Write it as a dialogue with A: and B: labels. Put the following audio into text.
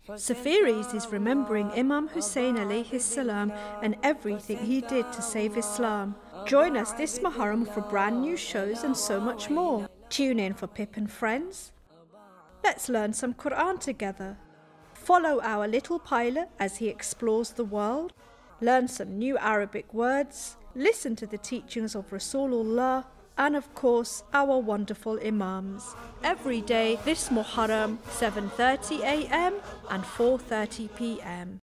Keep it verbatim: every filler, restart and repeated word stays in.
A: Safeeries is remembering Imam Husain alayhi salam and everything he did to save Islam. Join us this Muharram for brand new shows and so much more. Tune in for Pip and Friends. Let's learn some Quran together. Follow our little pilot as he explores the world. Learn some new Arabic words. Listen to the teachings of Rasulullah. And of course, our wonderful Imams. Every day this Muharram, seven thirty a m and four thirty p m